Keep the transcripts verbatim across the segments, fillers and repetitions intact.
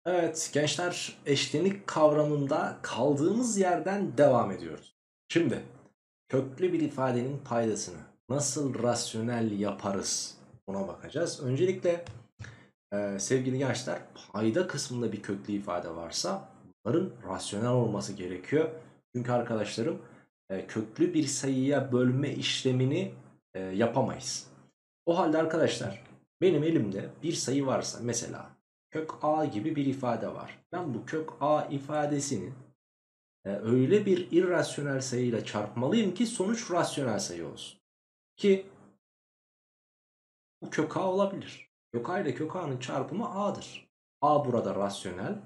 Evet gençler, eşlenik kavramında kaldığımız yerden devam ediyoruz. Şimdi köklü bir ifadenin paydasını nasıl rasyonel yaparız buna bakacağız. Öncelikle e, sevgili gençler, payda kısmında bir köklü ifade varsa bunların rasyonel olması gerekiyor. Çünkü arkadaşlarım e, köklü bir sayıya bölme işlemini e, yapamayız. O halde arkadaşlar, benim elimde bir sayı varsa, mesela kök a gibi bir ifade var. Ben bu kök a ifadesini e, öyle bir irrasyonel sayıyla çarpmalıyım ki sonuç rasyonel sayı olsun. Ki bu kök a olabilir. Kök a ile kök a'nın çarpımı a'dır. A burada rasyonel.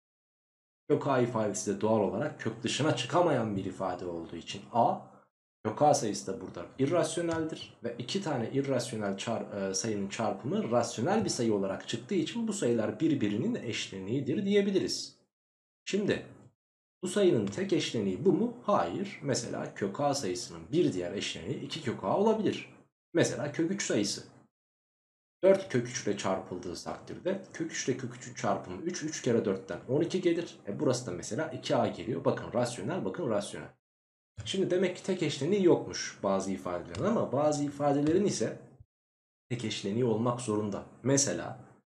Kök a ifadesi de doğal olarak kök dışına çıkamayan bir ifade olduğu için a, kök a sayısı da burada irrasyoneldir. Ve iki tane irrasyonel çar, e, sayının çarpımı rasyonel bir sayı olarak çıktığı için bu sayılar birbirinin eşleniğidir diyebiliriz. Şimdi bu sayının tek eşleniği bu mu? Hayır. Mesela kök a sayısının bir diğer eşleniği iki kök a olabilir. Mesela kök üç sayısı. dört kök üç ile çarpıldığı takdirde kök üç ile kök üçün çarpımı üç. üç kere dörtten on iki gelir. E burası da mesela iki a geliyor. Bakın rasyonel, bakın rasyonel. Şimdi demek ki tek eşleniği yokmuş bazı ifadelerin, ama bazı ifadelerin ise tek eşleniği olmak zorunda. Mesela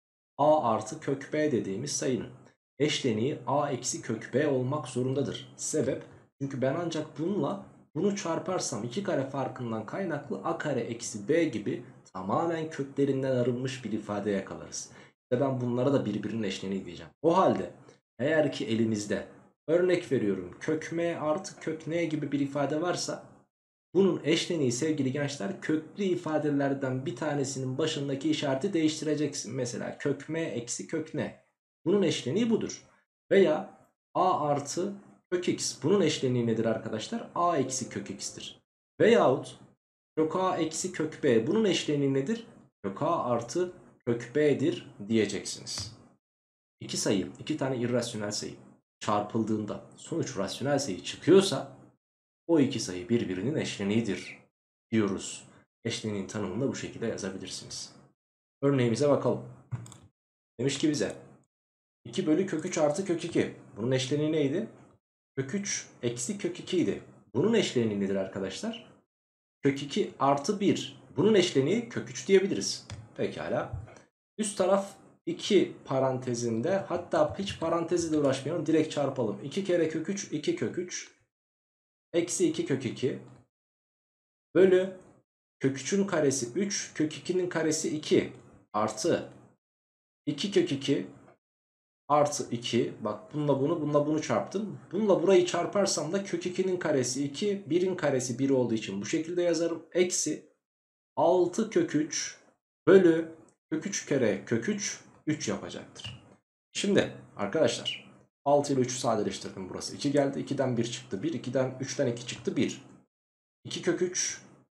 a artı kök b dediğimiz sayının eşleniği a eksi kök b olmak zorundadır. Sebep? Çünkü ben ancak bununla bunu çarparsam iki kare farkından kaynaklı a kare eksi b gibi tamamen köklerinden arınmış bir ifade yakalarız. İşte ben bunlara da birbirinin eşleniği diyeceğim. O halde eğer ki elimizde, örnek veriyorum, kök m artı kök n gibi bir ifade varsa, bunun eşleniği sevgili gençler, köklü ifadelerden bir tanesinin başındaki işareti değiştireceksin. Mesela kök m eksi kök n. Bunun eşleniği budur. Veya a artı kök x. Bunun eşleniği nedir arkadaşlar? A eksi kök x'tir. Veyahut kök a eksi kök b. Bunun eşleniği nedir? Kök a artı kök b'dir diyeceksiniz. İki sayı, iki tane irrasyonel sayı çarpıldığında sonuç rasyonel sayı çıkıyorsa o iki sayı birbirinin eşleniğidir diyoruz. Eşleniğin tanımını da bu şekilde yazabilirsiniz. Örneğimize bakalım. Demiş ki bize iki bölü kök üç artı kök iki. Bunun eşleniği neydi? Kök üç eksi kök iki idi. Bunun eşleniği nedir arkadaşlar? Kök iki artı bir. Bunun eşleniği kök üç diyebiliriz. Pekala. Üst taraf iki parantezinde, hatta hiç parantezi de uğraşmayalım, direkt çarpalım. iki kere kök üç, iki kök üç. Eksi iki kök iki. Bölü kök üçün karesi üç, kök ikinin karesi iki, artı iki kök iki artı iki. Bak, bununla bunu, bununla bunu çarptım. Bununla burayı çarparsam da kök ikinin karesi iki, birin karesi bir olduğu için bu şekilde yazarım. Eksi altı kök üç bölü kök üç kere kök üç, üç yapacaktır. Şimdi arkadaşlar, altı ile üçü sadeleştirdim, burası iki geldi. ikiden bir çıktı bir, ikiden üçten iki çıktı bir. iki kök üç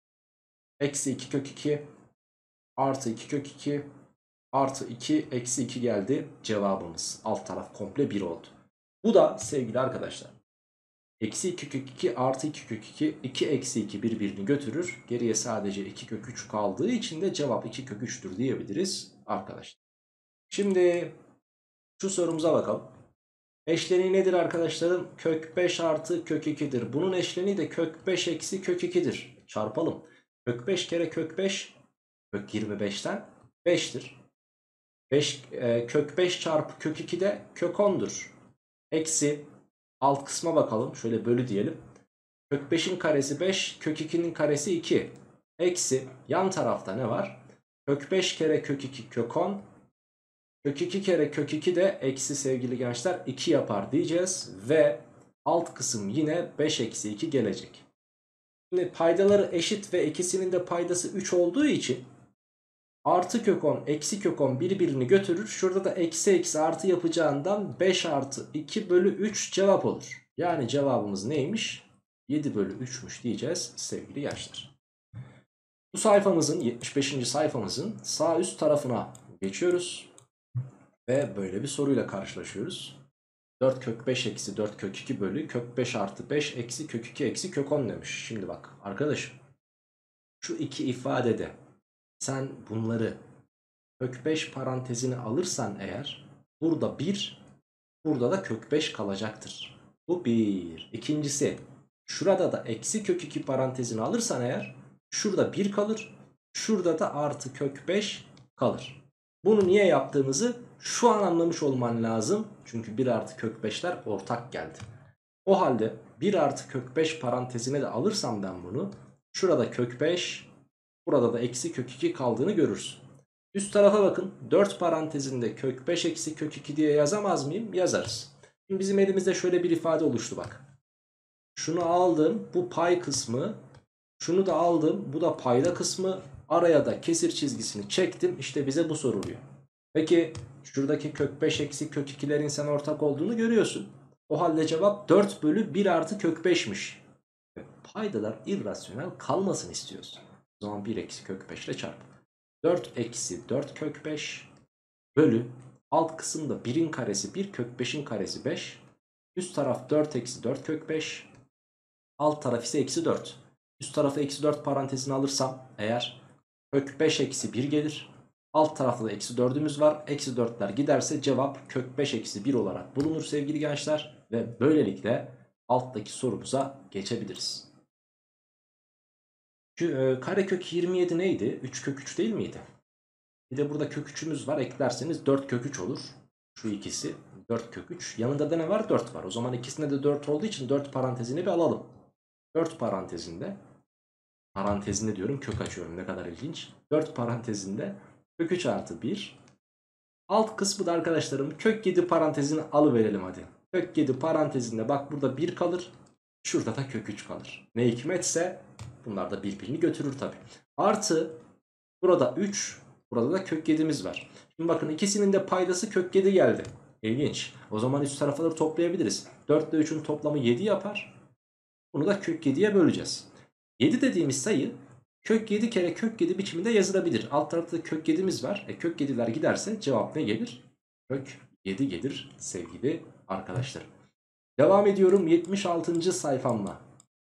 eksi iki kök iki artı iki kök iki artı iki eksi iki geldi cevabımız. Alt taraf komple bir oldu. Bu da sevgili arkadaşlar, eksi iki kök iki artı iki kök iki, iki eksi iki birbirini götürür. Geriye sadece iki kök üç kaldığı için de cevap iki kök üç'tür diyebiliriz arkadaşlar. Şimdi şu sorumuza bakalım. Eşleniği nedir arkadaşlarım? Kök beş artı kök iki'dir. Bunun eşleniği de kök beş eksi kök iki'dir. Çarpalım. Kök beş kere kök beş, kök yirmi beş'ten beş'tir. beş, e, kök beş çarpı kök iki de kök on'dur. Eksi alt kısma bakalım. Şöyle bölü diyelim. Kök beş'in karesi beş, kök iki'nin karesi iki. Eksi yan tarafta ne var? Kök beş kere kök iki kök on. Kök iki kere kök iki de eksi sevgili gençler iki yapar diyeceğiz. Ve alt kısım yine beş eksi iki gelecek. Şimdi paydaları eşit ve ikisinin de paydası üç olduğu için artı kök on eksi kök on birbirini götürür. Şurada da eksi eksi artı yapacağından beş artı iki bölü üç cevap olur. Yani cevabımız neymiş? yedi bölü üç'müş diyeceğiz sevgili gençler. Bu sayfamızın, yetmiş beşinci sayfamızın sağ üst tarafına geçiyoruz. Ve böyle bir soruyla karşılaşıyoruz. dört kök beş eksi dört kök iki bölü kök beş artı beş eksi kök iki eksi kök on demiş. Şimdi bak arkadaşım, şu iki ifadede sen bunları kök beş parantezine alırsan eğer, Burada bir, burada da kök beş kalacaktır. Bu bir. İkincisi, şurada da eksi kök iki parantezini alırsan eğer şurada bir kalır. Şurada da artı kök beş kalır. Bunu niye yaptığımızı şu an anlamış olman lazım. Çünkü bir artı kök beşler ortak geldi. O halde bir artı kök beş parantezine de alırsam ben bunu, şurada kök beş, burada da eksi kök iki kaldığını görürsün. Üst tarafa bakın, dört parantezinde kök beş eksi kök iki diye yazamaz mıyım? Yazarız. Şimdi bizim elimizde şöyle bir ifade oluştu bak. Şunu aldım, bu pay kısmı, şunu da aldım, bu da payda kısmı, araya da kesir çizgisini çektim, işte bize bu soruluyor. Peki şuradaki kök beş eksi kök ikilerin sen ortak olduğunu görüyorsun. O halde cevap dört bölü bir artı kök beş'miş. Paydalar irrasyonel kalmasın istiyorsun. O zaman bir eksi kök beş ile çarp. dört eksi dört kök beş bölü alt kısımda birin karesi bir, kök beş'in karesi beş. Üst taraf dört eksi dört kök beş. Alt taraf ise eksi dört. Üst tarafa eksi dört parantezini alırsam eğer kök beş eksi bir gelir. Alt tarafta da eksi dörd'ümüz var. Eksi dört'ler giderse cevap kök beş eksi bir olarak bulunur sevgili gençler. Ve böylelikle alttaki sorumuza geçebiliriz. Karekök yirmi yedi neydi? üç kök üç değil miydi? Bir de burada kök üç'ümüz var. Eklerseniz dört kök üç olur. Şu ikisi dört kök üç. Yanında da ne var? dört var. O zaman ikisinde de dört olduğu için dört parantezini bir alalım. dört parantezinde, parantezinde diyorum, kök açıyorum, ne kadar ilginç. dört parantezinde kök üç artı bir. Alt kısmı da arkadaşlarım kök yedi parantezini alıverelim hadi. Kök yedi parantezinde bak burada bir kalır. Şurada da kök üç kalır. Ne hikmetse bunlar da birbirini götürür tabi. Artı burada üç, burada da kök yedi'miz var. Şimdi bakın ikisinin de paydası kök yedi geldi. İlginç. O zaman üst tarafları toplayabiliriz. dört ile üçün toplamı yedi yapar. Bunu da kök yedi'ye böleceğiz. yedi dediğimiz sayı kök yedi kere kök yedi biçiminde yazılabilir. Alt tarafta da kök yedi'miz var. E kök yedi'ler giderse cevap ne gelir? Kök yedi gelir sevgili arkadaşlar. Devam ediyorum yetmiş altıncı sayfamla.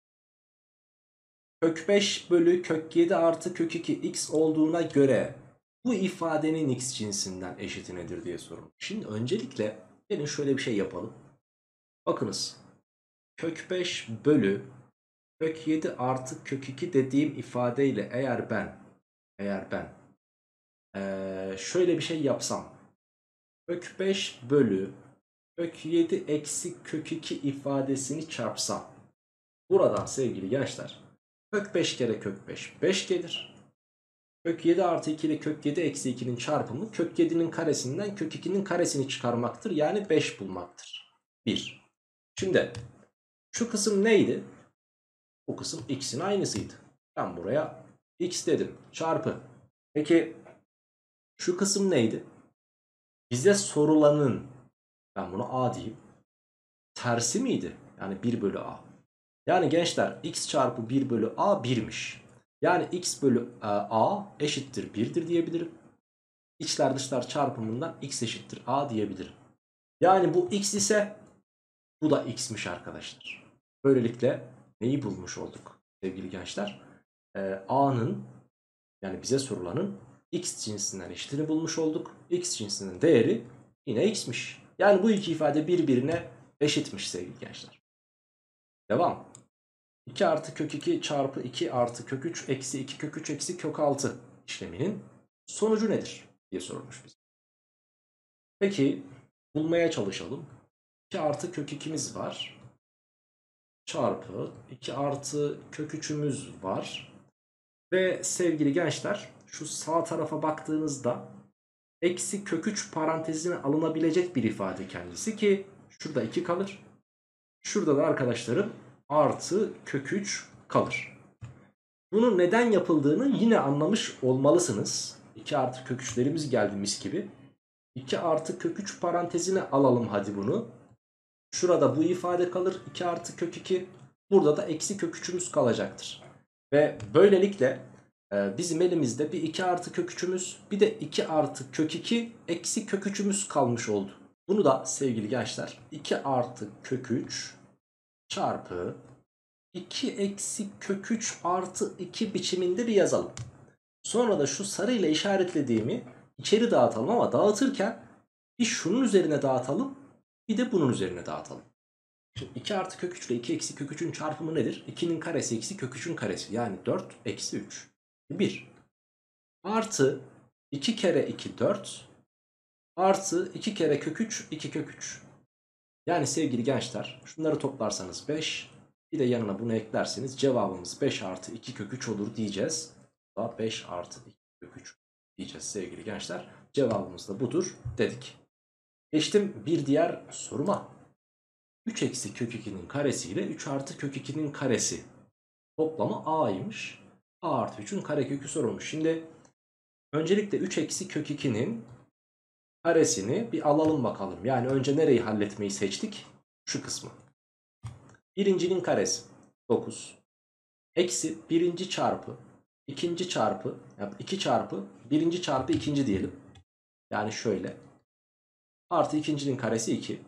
Kök beş bölü kök yedi artı kök iki x olduğuna göre bu ifadenin x cinsinden eşiti nedir diye sorulmuş. Şimdi öncelikle gelin şöyle bir şey yapalım. Bakınız, kök beş bölü kök yedi artı kök iki dediğim ifadeyle eğer ben eğer ben ee, şöyle bir şey yapsam, kök beş bölü kök yedi eksi kök iki ifadesini çarpsam, buradan sevgili gençler kök beş kere kök beş beş gelir. Kök yedi artı iki ile kök yedi eksi iki'nin çarpımı kök yedi'nin karesinden kök iki'nin karesini çıkarmaktır. Yani beş bulmaktır. bir. Şimdi şu kısım neydi? Bu kısım x'in aynısıydı. Ben buraya x dedim. Çarpı. Peki şu kısım neydi? Bize sorulanın, ben bunu a diyeyim, tersi miydi? Yani bir bölü a. Yani gençler x çarpı bir bölü a bir'miş. Yani x bölü a eşittir bir'dir diyebilirim. İçler dışlar çarpımından x eşittir a diyebilirim. Yani bu x ise bu da x'miş arkadaşlar. Böylelikle neyi bulmuş olduk sevgili gençler? Ee, a'nın, yani bize sorulanın x cinsinden eşitini bulmuş olduk. X cinsinin değeri yine x'miş. Yani bu iki ifade birbirine eşitmiş sevgili gençler. Devam. iki artı kök iki çarpı iki artı kök üç eksi iki kök üç eksi kök altı işleminin sonucu nedir diye sorulmuş bize. Peki bulmaya çalışalım. iki artı kök iki'miz var. Çarpı iki artı kök üç'ümüz var. Ve sevgili gençler şu sağ tarafa baktığınızda eksi kök üç parantezine alınabilecek bir ifade kendisi ki şurada iki kalır. Şurada da arkadaşlarım artı kök üç kalır. Bunun neden yapıldığını yine anlamış olmalısınız. iki artı kök üç'lerimiz geldi mis gibi. iki artı kök üç parantezine alalım hadi bunu. Şurada bu ifade kalır. iki artı kök iki. Burada da eksi kök üç'ümüz kalacaktır. Ve böylelikle e, bizim elimizde bir iki artı kök üç'ümüz, bir de iki artı kök iki eksi kök üç'ümüz kalmış oldu. Bunu da sevgili gençler iki artı kök üç çarpı iki eksi kök üç artı iki biçiminde bir yazalım. Sonra da şu sarıyla işaretlediğimi içeri dağıtalım ama dağıtırken Bir şunun üzerine dağıtalım. Bir de bunun üzerine dağıtalım. Şimdi iki artı kök üç ile iki eksi kök üçün çarpımı nedir? ikinin karesi eksi kök üçün karesi. Yani dört eksi üç. bir. Artı iki kere iki dört. Artı iki kere kök üç iki kök üç. Yani sevgili gençler, şunları toplarsanız beş. Bir de yanına bunu eklerseniz cevabımız beş artı iki kök üç olur diyeceğiz. beş artı iki kök üç diyeceğiz sevgili gençler. Cevabımız da budur dedik. Geçtim bir diğer soruma. üç eksi kök ikinin karesi ile üç artı kök ikinin karesi toplamı a'ymış. A artı üçün karekökü sorulmuş. Şimdi öncelikle üç eksi kök ikinin karesini bir alalım bakalım. Yani önce nereyi halletmeyi seçtik? Şu kısmı. Birincinin karesi dokuz. Eksi birinci çarpı ikinci çarpı yani iki çarpı birinci çarpı ikinci diyelim. Yani şöyle. Artı ikincinin karesi iki.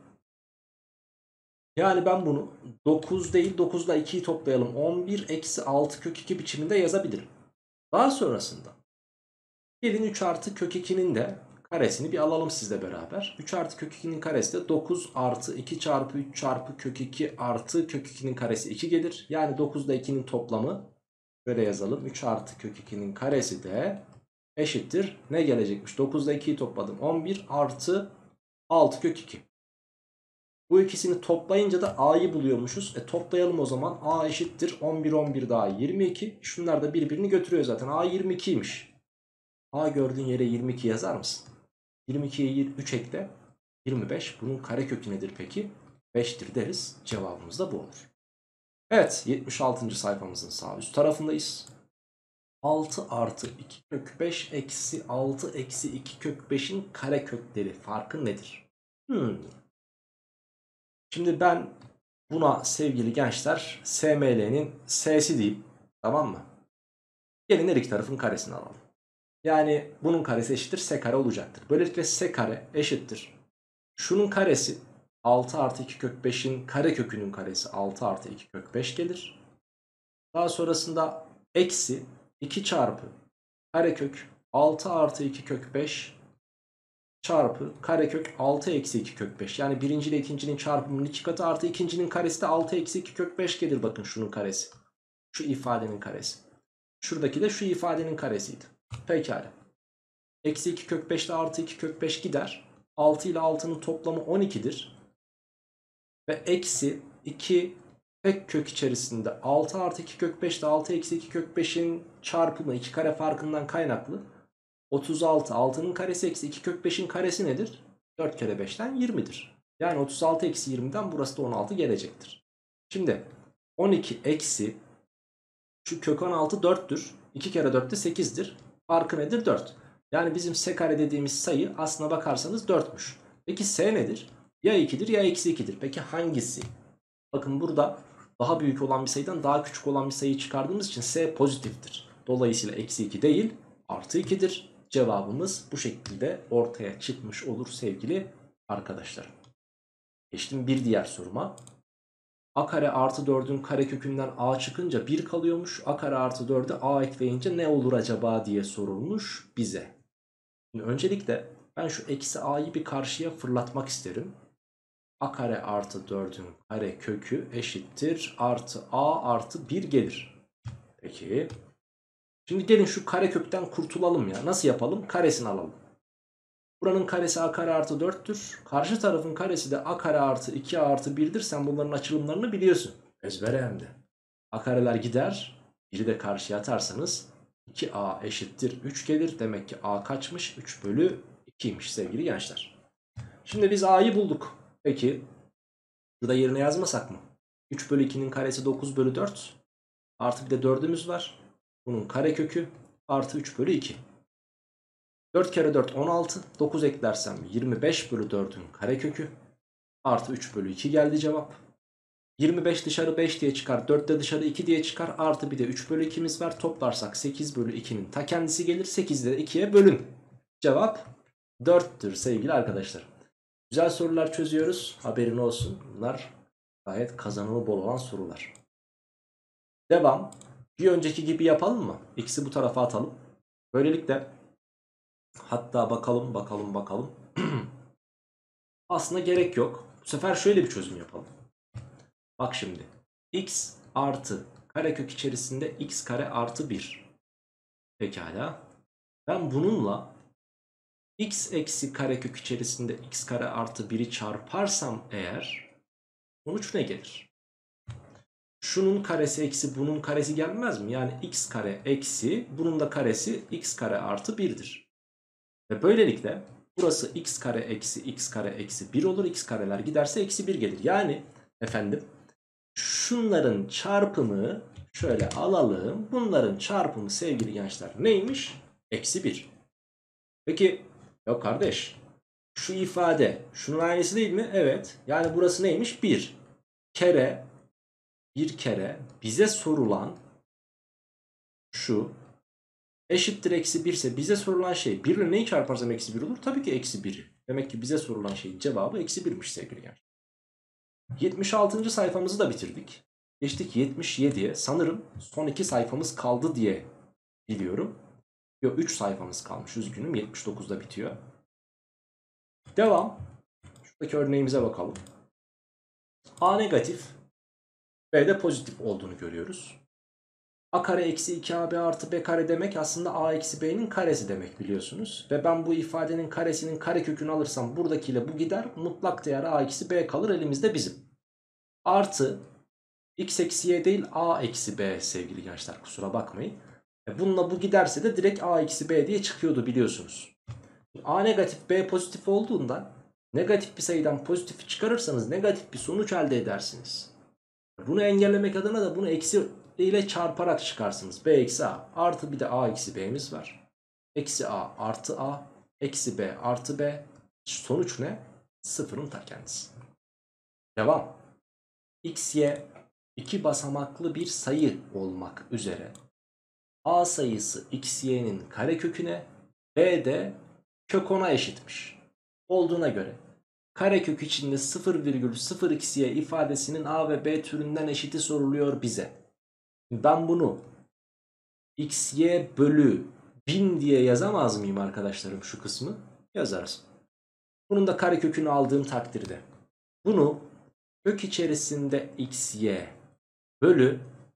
Yani ben bunu dokuz değil dokuz ile ikiyi toplayalım. on bir eksi altı kök iki biçiminde yazabilirim. Daha sonrasında gelin üç artı kök ikinin de karesini bir alalım sizle beraber. üç artı kök ikinin karesi de dokuz artı iki çarpı üç çarpı kök iki artı kök ikinin karesi iki gelir. Yani dokuz ile ikinin toplamı şöyle yazalım. üç artı kök ikinin karesi de eşittir. Ne gelecekmiş? dokuz ile ikiyi topladım. on bir artı altı kök iki. Bu ikisini toplayınca da a'yı buluyormuşuz. E toplayalım o zaman. A eşittir. on bir on bir daha yirmi iki. Şunlar da birbirini götürüyor zaten. A yirmi ikiymiş. A gördüğün yere yirmi iki yazar mısın? yirmi ikiye üç ekle. yirmi beş. Bunun karekökü nedir peki? beştir deriz. Cevabımız da bu olur. Evet, yetmiş altıncı sayfamızın sağ üst tarafındayız. altı artı iki kök beş eksi altı eksi iki kök beşin karekökleri farkı nedir? Hmm. Şimdi ben buna sevgili gençler S M L'nin S'si diyeyim. Tamam mı? Gelin her iki tarafın karesini alalım. Yani bunun karesi eşittir S kare olacaktır. Böylelikle S kare eşittir. Şunun karesi altı artı iki kök beşin karekökünün karesi altı artı iki kök beş gelir. Daha sonrasında eksi iki çarpı karekök altı artı iki kök beş çarpı karekök altı eksi iki kök beş. Yani birinci ile ikincinin çarpımının iki katı artı ikincinin karesi de altı eksi iki kök beş gelir. Bakın şunun karesi. Şu ifadenin karesi. Şuradaki de şu ifadenin karesiydi. Pekala. Eksi iki kök beş ile artı iki kök beş gider. altı ile altının toplamı on ikidir. Ve eksi iki tek kök içerisinde altı artı iki kök beş ile altı eksi iki kök beşin çarpımı iki kare farkından kaynaklı otuz altı. altının karesi eksi iki kök beşin karesi nedir? dört kere beşten yirmidir. Yani otuz altı eksi yirmiden burası da on altı gelecektir. Şimdi on iki eksi şu kök on altı dörttür. iki kere dört de sekizdir. Farkı nedir? dört. Yani bizim S kare dediğimiz sayı aslına bakarsanız dörtmüş. Peki S nedir? Ya ikidir ya eksi ikidir. Peki hangisi? Bakın burada daha büyük olan bir sayıdan daha küçük olan bir sayıyı çıkardığımız için S pozitiftir. Dolayısıyla eksi iki değil artı ikidir. Cevabımız bu şekilde ortaya çıkmış olur sevgili arkadaşlarım. Geçtim bir diğer soruma. A kare artı dördün karekökünden A çıkınca bir kalıyormuş. A kare artı dörde A ekleyince ne olur acaba diye sorulmuş bize. Şimdi öncelikle ben şu eksi A'yı bir karşıya fırlatmak isterim. A kare artı dördün karekökü eşittir. Artı A artı bir gelir. Peki. Şimdi gelin şu karekökten kurtulalım ya. Nasıl yapalım? Karesini alalım. Buranın karesi A kare artı dörttür. Karşı tarafın karesi de A kare artı iki A artı birdir. Sen bunların açılımlarını biliyorsun. Ezbere hem de. A kareler gider. biri de karşıya atarsanız iki A eşittir üç gelir. Demek ki A kaçmış? üç bölü ikiymiş sevgili gençler. Şimdi biz A'yı bulduk. Peki burada yerine yazmasak mı? üç bölü ikinin karesi dokuz bölü dört. Artı bir de dördümüz var. Bunun karekökü artı üç bölü iki. dört kere dört on altı. dokuz eklersem yirmi beş bölü dördün karekökü artı üç bölü iki geldi cevap. yirmi beş dışarı beş diye çıkar. dört de dışarı iki diye çıkar. Artı bir de üç bölü ikimiz var. Toplarsak sekiz bölü ikinin ta kendisi gelir. sekizde de ikiye bölün. Cevap dörttür sevgili arkadaşlar. Güzel sorular çözüyoruz. Haberin olsun. Bunlar gayet kazanımı bol olan sorular. Devam. Bir önceki gibi yapalım mı? X'i bu tarafa atalım. Böylelikle hatta bakalım bakalım bakalım. Aslında gerek yok. Bu sefer şöyle bir çözüm yapalım. Bak şimdi. X artı karekök içerisinde x kare artı bir. Pekala. Ben bununla x eksi karekök içerisinde x kare artı bir'i çarparsam eğer sonuç ne gelir? Şunun karesi eksi bunun karesi gelmez mi? Yani x kare eksi bunun da karesi x kare artı bir'dir. Ve böylelikle burası x kare eksi x kare eksi bir olur. X kareler giderse eksi bir gelir. Yani efendim şunların çarpımı şöyle alalım. Bunların çarpımı sevgili gençler neymiş? Eksi bir. Peki ya kardeş şu ifade şunun aynısı değil mi? Evet. Yani burası neymiş? bir kere bir kere bize sorulan şu eşittir eksi bir ise bize sorulan şey bir ile neyi çarparsam eksi bir olur? Tabii ki eksi biri. Demek ki bize sorulan şeyin cevabı eksi birmiş sevgili gençler. yetmiş altıncı sayfamızı da bitirdik. Geçtik yetmiş yediye. Sanırım son iki sayfamız kaldı diye biliyorum. Yok üç sayfamız kalmış, üzgünüm. yetmiş dokuzda bitiyor. Devam. Şuradaki örneğimize bakalım. A negatif, B de pozitif olduğunu görüyoruz. A kare eksi iki A B artı B kare demek aslında A eksi B'nin karesi demek biliyorsunuz. Ve ben bu ifadenin karesinin karekökünü alırsam buradakiyle bu gider. Mutlak değer A eksi B kalır elimizde bizim. Artı x eksi y değil A eksi B sevgili gençler, kusura bakmayın. Bununla bu giderse de direkt A eksi B diye çıkıyordu biliyorsunuz. A negatif B pozitif olduğundan negatif bir sayıdan pozitifi çıkarırsanız negatif bir sonuç elde edersiniz. Bunu engellemek adına da bunu eksi ile çarparak çıkarsınız. B eksi A artı bir de A eksi B'miz var. Eksi A artı A eksi B artı B. Sonuç ne? Sıfırın ta kendisi. Devam. X, Y iki basamaklı bir sayı olmak üzere A sayısı x, y'nin kareköküne, B de kök ona eşitmiş. Olduğuna göre karekök içinde sıfır virgül sıfır x y ifadesinin A ve B türünden eşiti soruluyor bize. Ben bunu x, y bölü bin diye yazamaz mıyım arkadaşlarım şu kısmı? Yazarız. Bunun da karekökünü aldığım takdirde bunu kök içerisinde x, y bölü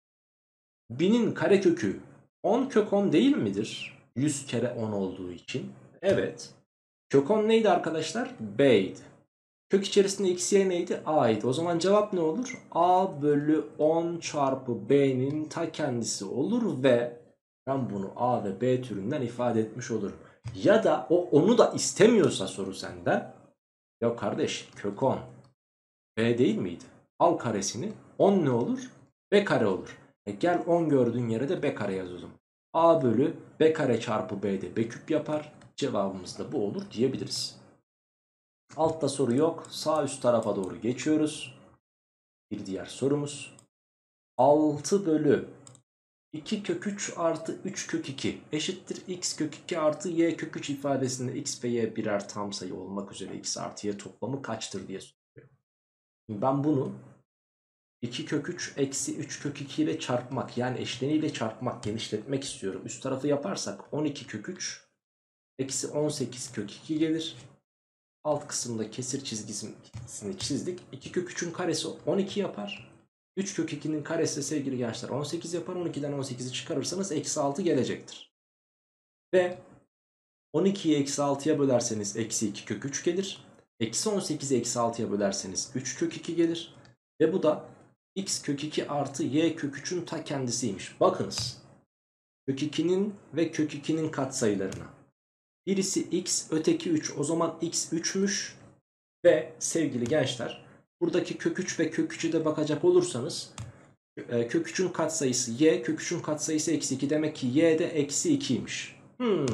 binin karekökü on kök on değil midir? yüz kere on olduğu için. Evet. Kök on neydi arkadaşlar? B'ydi. Kök içerisinde x, y neydi? A'ydı. O zaman cevap ne olur? A bölü on çarpı B'nin ta kendisi olur ve ben bunu A ve B türünden ifade etmiş olurum. Ya da o onu da istemiyorsa soru senden. Ya kardeş kök on B değil miydi? Al karesini. on ne olur? B kare olur. E gel on gördüğün yere de B kare yazalım. A bölü B kare çarpı B'de B küp yapar. Cevabımız da bu olur diyebiliriz. Altta soru yok. Sağ üst tarafa doğru geçiyoruz. Bir diğer sorumuz. altı bölü iki kök üç artı üç kök iki eşittir x kök iki artı y kök üç ifadesinde x ve y birer tam sayı olmak üzere x artı y toplamı kaçtır diye soruyor. Ben bunu iki kök üç eksi üç kök iki ile çarpmak, yani eşleniyle çarpmak, genişletmek istiyorum. Üst tarafı yaparsak on iki kök üç eksi on sekiz kök iki gelir. Alt kısımda kesir çizgisini çizdik. iki kök üçün karesi on iki yapar. üç kök ikinin karesi sevgili gençler on sekiz yapar. on ikiden on sekizi çıkarırsanız eksi altı gelecektir. Ve on ikiyi eksi altıya bölerseniz eksi iki kök üç gelir. Eksi on sekizi eksi altıya bölerseniz üç kök iki gelir. Ve bu da x kök iki artı y kök üçün ta kendisiymiş. Bakınız. Kök ikinin ve kök ikinin katsayılarına. Birisi x, öteki üç. O zaman x üçmüş. Ve sevgili gençler, buradaki kök üç ve kök üçe de bakacak olursanız kök üçün katsayısı y, kök üçün katsayısı eksi iki. Demek ki y de eksi ikiymiş. Hmm.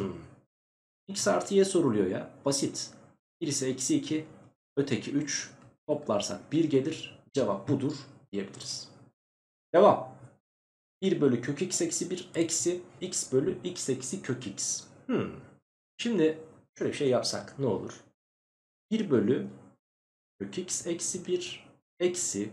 X artı y soruluyor ya. Basit. Birisi eksi iki, öteki üç. Toplarsak bir gelir. Cevap budur diyebiliriz. Devam. bir bölü kök x eksi bir eksi x bölü x eksi kök x. Hmm. Şimdi şöyle bir şey yapsak ne olur? bir bölü kök x eksi bir eksi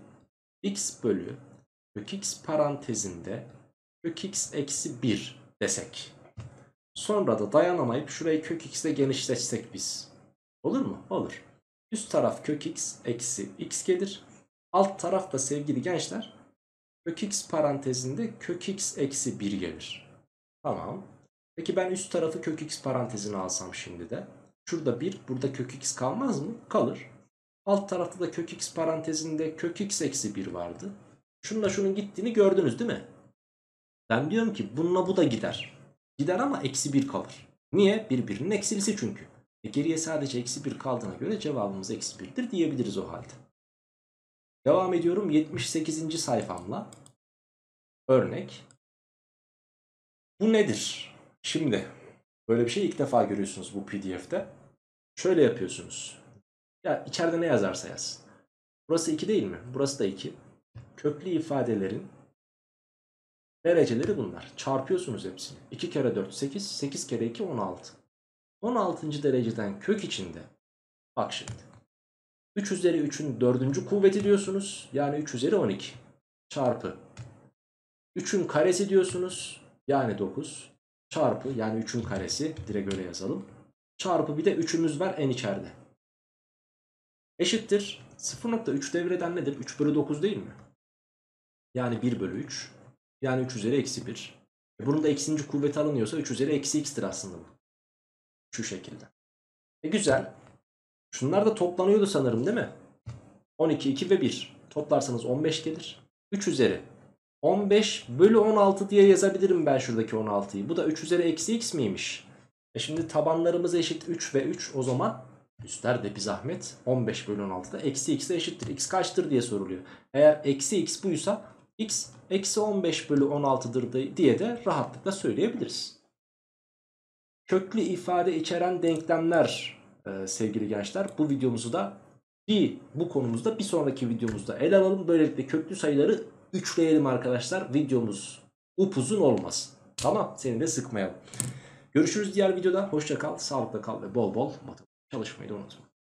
x bölü kök x parantezinde kök x eksi bir desek. Sonra da dayanamayıp şurayı kök x ile genişletsek biz. Olur mu? Olur. Üst taraf kök x eksi x gelir. Alt taraf da sevgili gençler kök x parantezinde kök x eksi bir gelir. Tamam. Peki ben üst tarafı kök x parantezine alsam şimdi de. Şurada bir, burada kök x kalmaz mı? Kalır. Alt tarafta da kök x parantezinde kök x eksi bir vardı. Şununla şunun gittiğini gördünüz değil mi? Ben diyorum ki bununla bu da gider. Gider ama eksi bir kalır. Niye? Birbirinin eksilisi çünkü. E geriye sadece eksi bir kaldığına göre cevabımız eksi birdir diyebiliriz o halde. Devam ediyorum yetmiş sekizinci sayfamla. Örnek. Bu nedir? Şimdi böyle bir şey ilk defa görüyorsunuz bu P D F'te. Şöyle yapıyorsunuz. Ya içeride ne yazarsa yazsın. Burası iki değil mi? Burası da iki. Köklü ifadelerin dereceleri bunlar. Çarpıyorsunuz hepsini. iki kere dört sekiz. sekiz kere iki on altı. on altıncı dereceden kök içinde. Bak şimdi. üç üzeri üçün dördüncü kuvveti diyorsunuz. Yani üç üzeri on iki. Çarpı. üçün karesi diyorsunuz. Yani dokuz. Çarpı. Yani üçün karesi. Direkt öyle yazalım. Çarpı bir de üçümüz var en içeride. Eşittir. sıfır nokta üç devreden nedir? üç bölü dokuz değil mi? Yani bir bölü üç. Yani üç üzeri eksi bir. E bunun da eksininci kuvveti alınıyorsa üç üzeri eksi x'tir aslında bu. Şu şekilde. E güzel. Şunlar da toplanıyordu sanırım değil mi? on iki, iki ve bir. Toplarsanız on beş gelir. üç üzeri on beş bölü on altı diye yazabilirim ben şuradaki on altıyı. Bu da üç üzeri eksi x miymiş? E şimdi tabanlarımız eşit üç ve üç. O zaman üstler de bir zahmet. on beş bölü on altıda eksi x'e eşittir. X kaçtır diye soruluyor. Eğer eksi x buysa x eksi on beş bölü on altıdır diye de rahatlıkla söyleyebiliriz. Köklü ifade içeren denklemler e, sevgili gençler. Bu videomuzu da bir bu konumuzda bir sonraki videomuzda ele alalım. Böylelikle köklü sayıları üçleyelim arkadaşlar. Videomuz upuzun olmasın. Tamam, seni de sıkmayalım. Görüşürüz diğer videoda. Hoşça kal, sağlıkla kal ve bol bol matematik çalışmayı da unutma.